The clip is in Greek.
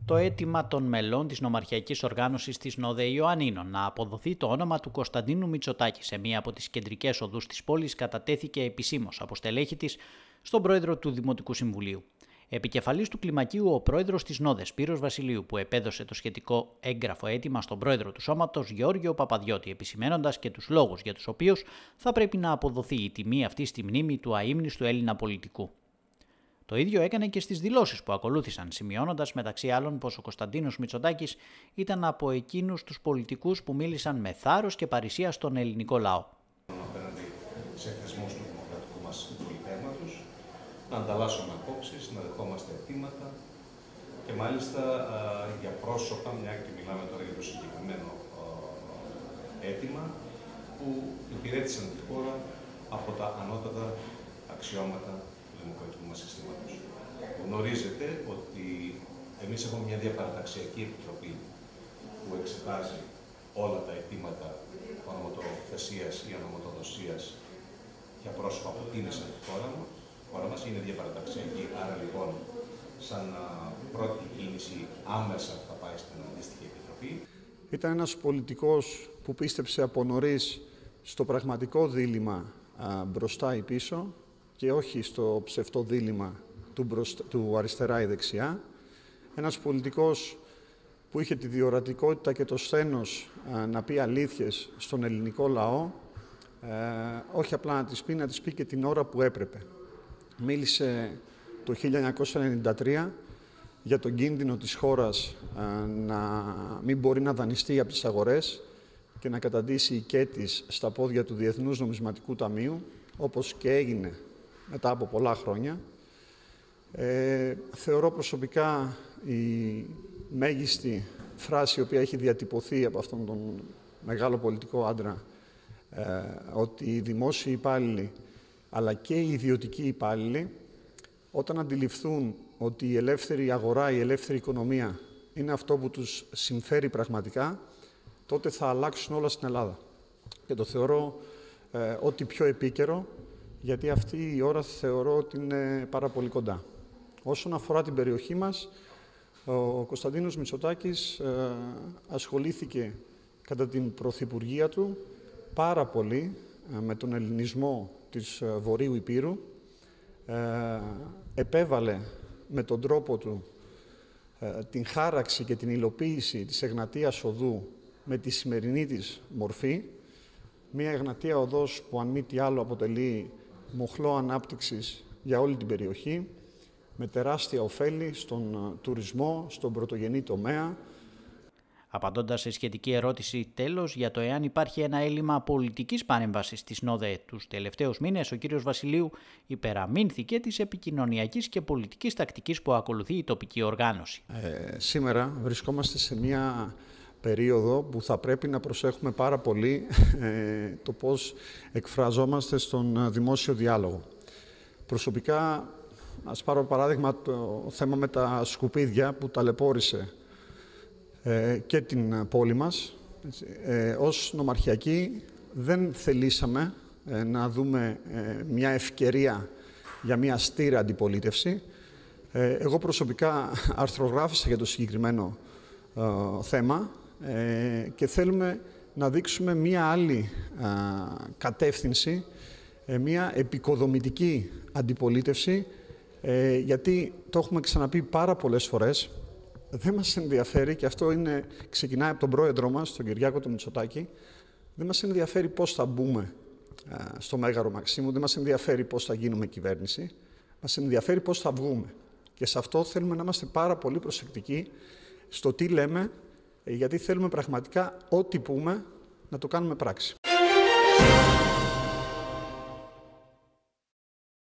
το αίτημα των μελών της νομαρχιακής οργάνωσης της ΝΟΔΕ Ιωαννίνων να αποδοθεί το όνομα του Κωνσταντίνου Μητσοτάκη σε μία από τις κεντρικές οδούς της πόλης κατατέθηκε επισήμως από στελέχη της στον πρόεδρο του Δημοτικού Συμβουλίου. Επικεφαλής του κλιμακίου, ο πρόεδρος της ΝΟΔΕ, Σπύρος Βασιλείου, που επέδωσε το σχετικό έγγραφο αίτημα στον πρόεδρο του σώματος, Γεώργιο Παπαδιώτη, επισημένοντας και τους λόγους για τους οποίους θα πρέπει να αποδοθεί η τιμή αυτή στη μνήμη του αείμνηστου Έλληνα πολιτικού. Το ίδιο έκανε και στις δηλώσεις που ακολούθησαν, σημειώνοντας μεταξύ άλλων πως ο Κωνσταντίνος Μητσοτάκης ήταν από εκείνους τους πολιτικούς που μίλησαν με θάρρος και παρησία στον ελληνικό λαό. Απέναντι σε θεσμούς του δημοκρατικού μας πολυτεύματος, να ανταλλάσσουμε απόψεις, να δεχόμαστε αιτήματα και μάλιστα για πρόσωπα, μια και μιλάμε τώρα για το συγκεκριμένο αίτημα, που υπηρέτησαν τη χώρα από τα ανώτατα αξιώματα του δημοκρατικού μας συστήματος. Γνωρίζετε ότι εμείς έχουμε μια διαπαραταξιακή επιτροπή που εξετάζει όλα τα αιτήματα ονοματοθεσίας ή ονοματοδοσίας για πρόσωπα που τίμησαν τη χώρα μας. Είναι διαπαραταξιακή, άρα λοιπόν σαν πρώτη κίνηση άμεσα θα πάει στην αντίστοιχη επιτροπή. Ήταν ένας πολιτικός που πίστεψε από νωρίς στο πραγματικό δίλημμα μπροστά ή πίσω και όχι στο ψευτό δίλημμα του αριστερά ή δεξιά. Ένας πολιτικός που είχε τη διορατικότητα και το σθένος να πει αλήθειες στον ελληνικό λαό, όχι απλά να τις πει και την ώρα που έπρεπε. Μίλησε το 1993 για τον κίνδυνο της χώρας να μην μπορεί να δανειστεί από τις αγορές και να καταντήσει η κέτης στα πόδια του Διεθνούς Νομισματικού Ταμείου, όπως και έγινε μετά από πολλά χρόνια. Θεωρώ προσωπικά η μέγιστη φράση η οποία έχει διατυπωθεί από αυτόν τον μεγάλο πολιτικό άντρα, ότι οι δημόσιοι υπάλληλοι αλλά και οι ιδιωτικοί υπάλληλοι, όταν αντιληφθούν ότι η ελεύθερη αγορά, η ελεύθερη οικονομία είναι αυτό που τους συμφέρει πραγματικά, τότε θα αλλάξουν όλα στην Ελλάδα. Και το θεωρώ ότι πιο επίκαιρο, γιατί αυτή η ώρα θεωρώ ότι είναι πάρα πολύ κοντά. Όσον αφορά την περιοχή μας, ο Κωνσταντίνος Μητσοτάκης ασχολήθηκε κατά την πρωθυπουργία του πάρα πολύ με τον ελληνισμό της Βορείου Ηπείρου. Επέβαλε με τον τρόπο του την χάραξη και την υλοποίηση της Εγνατίας Οδού με τη σημερινή της μορφή. Μια Εγνατία Οδός που αν μη τι άλλο αποτελεί μοχλό ανάπτυξης για όλη την περιοχή, με τεράστια ωφέλη στον τουρισμό, στον πρωτογενή τομέα. Απαντώντας σε σχετική ερώτηση τέλος για το εάν υπάρχει ένα έλλειμμα πολιτικής παρέμβασης της ΝΟΔΕ τους τελευταίους μήνες, ο κύριος Βασιλείου υπεραμείνθηκε της επικοινωνιακής και πολιτικής τακτικής που ακολουθεί η τοπική οργάνωση. Σήμερα βρισκόμαστε σε μια περίοδο που θα πρέπει να προσέχουμε πάρα πολύ το πώς εκφραζόμαστε στον δημόσιο διάλογο. Προσωπικά, ας πάρω παράδειγμα το θέμα με τα σκουπίδια που ταλαιπώρησε και την πόλη μας. Ως νομαρχιακοί δεν θελήσαμε να δούμε μια ευκαιρία για μια στήρα αντιπολίτευση. Εγώ προσωπικά αρθρογράφησα για το συγκεκριμένο θέμα και θέλουμε να δείξουμε μια άλλη κατεύθυνση, μια επικοδομητική αντιπολίτευση, γιατί το έχουμε ξαναπεί πάρα πολλές φορές, δεν μας ενδιαφέρει, και αυτό ξεκινάει από τον πρόεδρό μας, τον Κυριάκο τον Μητσοτάκη, δεν μας ενδιαφέρει πώς θα μπούμε στο Μέγαρο Μαξίμου, δεν μας ενδιαφέρει πώς θα γίνουμε κυβέρνηση, μας ενδιαφέρει πώς θα βγούμε. Και σε αυτό θέλουμε να είμαστε πάρα πολύ προσεκτικοί στο τι λέμε, γιατί θέλουμε πραγματικά ό,τι πούμε να το κάνουμε πράξη.